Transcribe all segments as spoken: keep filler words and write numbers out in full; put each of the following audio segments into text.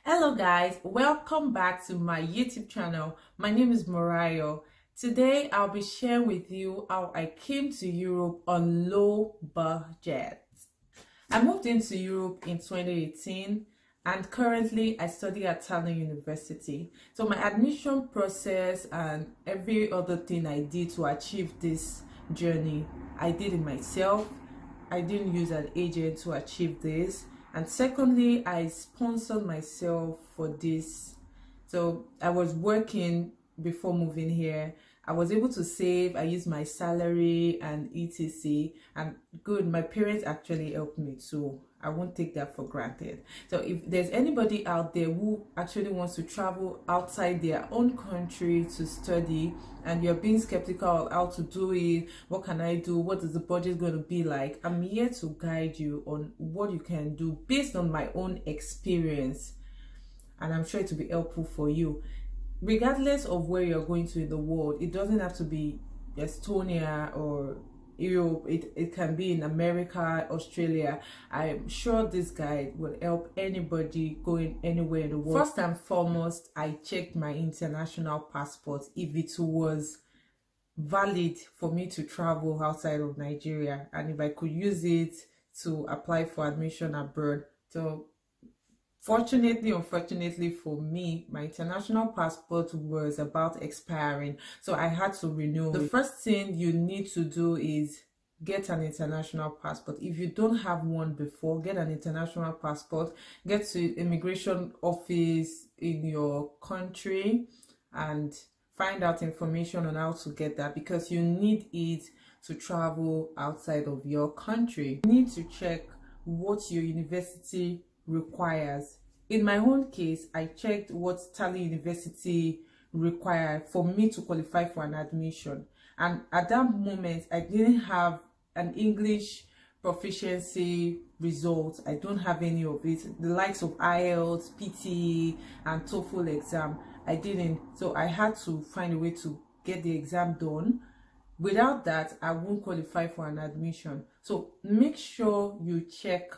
Hello guys, welcome back to my YouTube channel. My name is Morayo. Today I'll be sharing with you how I came to Europe on low budget. I moved into Europe in twenty eighteen and currently I study at Tallinn University. So my admission process and every other thing I did to achieve this journey, I did it myself. I didn't use an agent to achieve this. And secondly, I sponsored myself for this. So I was working before moving here. I was able to save. I used my salary and et cetera. And good, my parents actually helped me too. I won't take that for granted. So if there's anybody out there who actually wants to travel outside their own country to study and you're being skeptical of how to do it, what can I do, what is the budget going to be like, I'm here to guide you on what you can do based on my own experience, and I'm sure it will be helpful for you. Regardless of where you're going to in the world, it doesn't have to be Estonia or Europe, it, it can be in America, Australia. I'm sure this guide will help anybody going anywhere in the world. First and foremost, I checked my international passport if it was valid for me to travel outside of Nigeria and if I could use it to apply for admission abroad. So fortunately, unfortunately for me, my international passport was about expiring, so I had to renew. The first thing you need to do is get an international passport. If you don't have one before, get an international passport. Get to immigration office in your country and find out information on how to get that, because you need it to travel outside of your country. You need to check what your university requires. In my own case, I checked what Tallinn University required for me to qualify for an admission, and at that moment I didn't have an English proficiency result. I don't have any of it, the likes of I E L T S, P T E and TOEFL exam. I didn't, so I had to find a way to get the exam done. Without that, I won't qualify for an admission. So make sure you check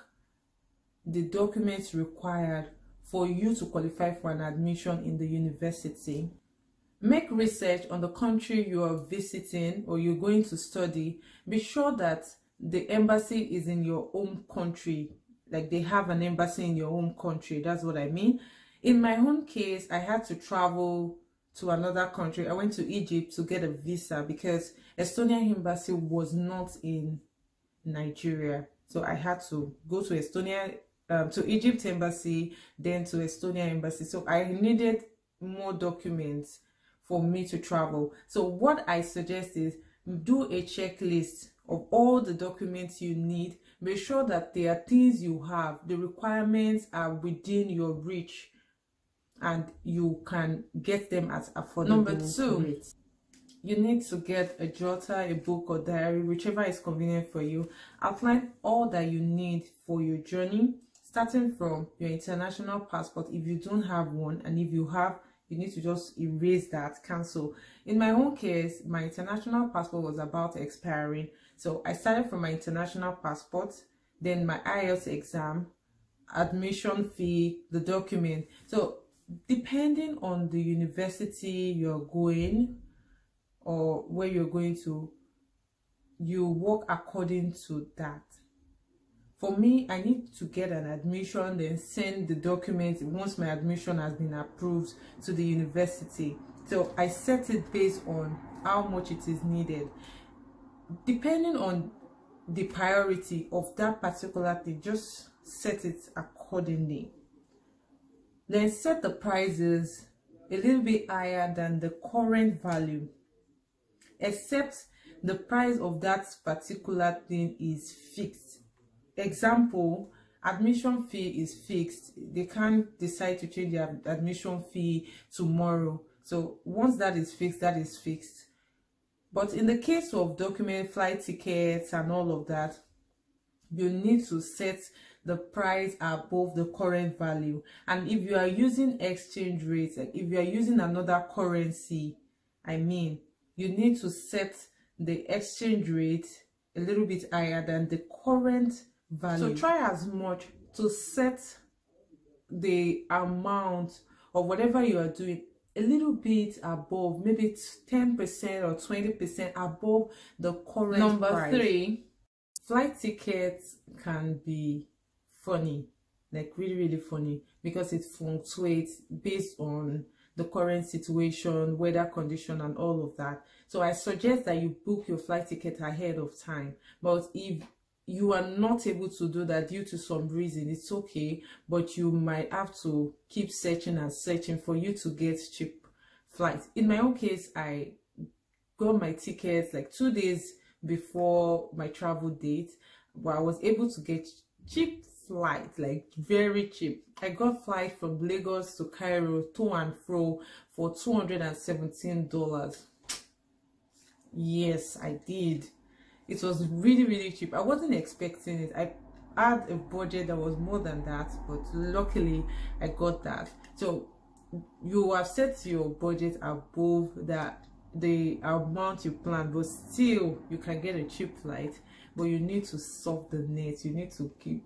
the documents required for you to qualify for an admission in the university. Make research on the country you are visiting or you're going to study. Be sure that the embassy is in your home country, like they have an embassy in your home country. That's what I mean. In my own case, I had to travel to another country. I went to Egypt to get a visa because Estonian embassy was not in Nigeria. So I had to go to Estonia Um, to Egypt embassy, then to Estonia embassy. So I needed more documents for me to travel. So what I suggest is do a checklist of all the documents you need. Make sure that there are things you have, the requirements are within your reach, and you can get them at affordable Number two, rates. You need to get a jotter, a book or diary, whichever is convenient for you. Outline all that you need for your journey, starting from your international passport if you don't have one, and if you have, you need to just erase that, cancel. In my own case, my international passport was about expiring, so I started from my international passport, then my I E L T S exam, admission fee, the document. So depending on the university you're going or where you're going to, you work according to that. For me, I need to get an admission, then send the documents once my admission has been approved to the university. So I set it based on how much it is needed. Depending on the priority of that particular thing, just set it accordingly. Then set the prices a little bit higher than the current value, except the price of that particular thing is fixed. Example, admission fee is fixed. They can't decide to change their admission fee tomorrow. So once that is fixed, that is fixed. But in the case of document, flight tickets and all of that, you need to set the price above the current value. And if you are using exchange rates, like if you are using another currency, I mean, you need to set the exchange rate a little bit higher than the current value. So try as much to set the amount of whatever you are doing a little bit above, maybe ten percent or twenty percent above the current Number price. three, flight tickets can be funny, like really really funny, because it fluctuates based on the current situation, weather condition, and all of that. So I suggest that you book your flight ticket ahead of time. But if you are not able to do that due to some reason, it's okay, but you might have to keep searching and searching for you to get cheap flights. In my own case, I got my tickets like two days before my travel date, but I was able to get cheap flight, like very cheap. I got flight from Lagos to Cairo to and fro for two hundred seventeen dollars. Yes, I did. It was really really cheap. I wasn't expecting it. I had a budget that was more than that, but luckily I got that. So you have set your budget above that the amount you plan, but still you can get a cheap flight, but you need to surf the net. You need to keep,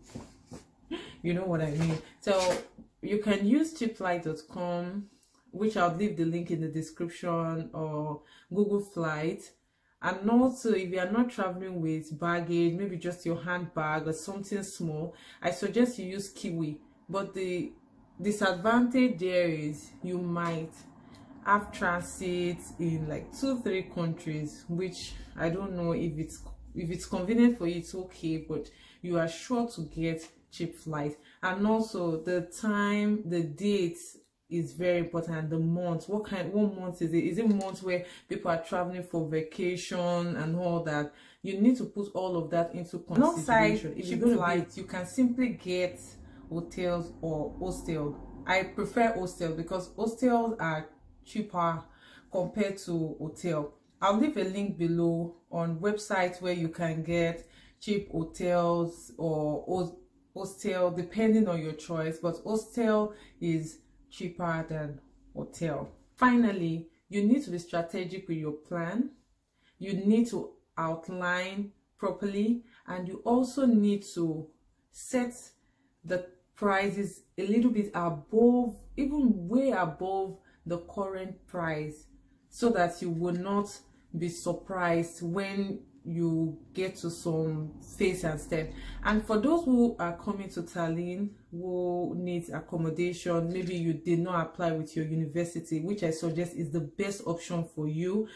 you know what I mean. So you can use cheap flight dot com, which I'll leave the link in the description, or Google Flight. And also, if you are not traveling with baggage, maybe just your handbag or something small, I suggest you use Kiwi. But the disadvantage there is you might have transit in like two three countries, which I don't know if it's if it's convenient for you. It's okay, but you are sure to get cheap flight. And also the time, the dates is very important. The month, what kind what month is it? Is it months where people are traveling for vacation and all that? You need to put all of that into consideration. If you go flight, you can simply get hotels or hostel. I prefer hostel because hostels are cheaper compared to hotel. I'll leave a link below on websites where you can get cheap hotels or hostel depending on your choice, but hostel is cheaper than hotel. Finally, you need to be strategic with your plan. You need to outline properly, and you also need to set the prices a little bit above, even way above the current price, so that you will not be surprised when you get to some phase and step. And for those who are coming to Tallinn, who needs accommodation, maybe you did not apply with your university, which I suggest is the best option for you.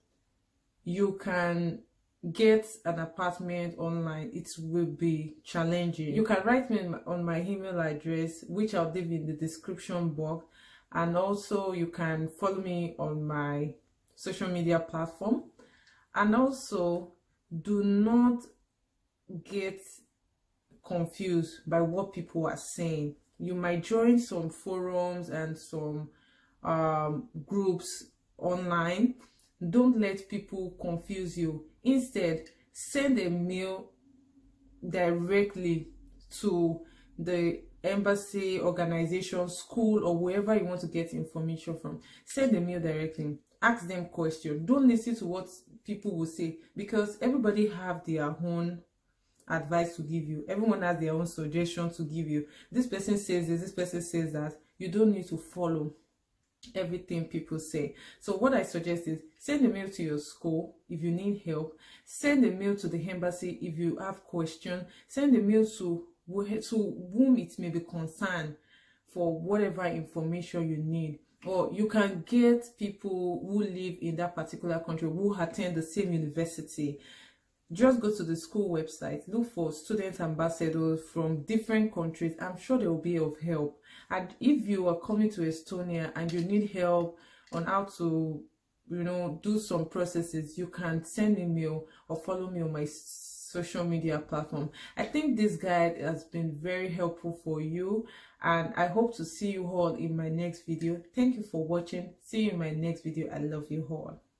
You can get an apartment online. It will be challenging. You can write me on my email address, which I'll leave in the description box, and also you can follow me on my social media platform. And also, do not get confused by what people are saying. You might join some forums and some um, groups online. Don't let people confuse you. Instead, send a mail directly to the embassy, organization, school, or wherever you want to get information from. Send a mail directly. Ask them questions. Don't listen to what people will say, because everybody have their own advice to give you. Everyone has their own suggestion to give you. This person says this, this person says that. You don't need to follow everything people say. So what I suggest is send a mail to your school if you need help. Send a mail to the embassy if you have questions. Send a mail to, to whom it may be concerned for whatever information you need. Or you can get people who live in that particular country, who attend the same university. Just go to the school website, look for student ambassadors from different countries. I'm sure they will be of help. And if you are coming to Estonia and you need help on how to, you know, do some processes, you can send me mail or follow me on my social media platform. I think this guide has been very helpful for you, and I hope to see you all in my next video. Thank you for watching. See you in my next video. I love you all.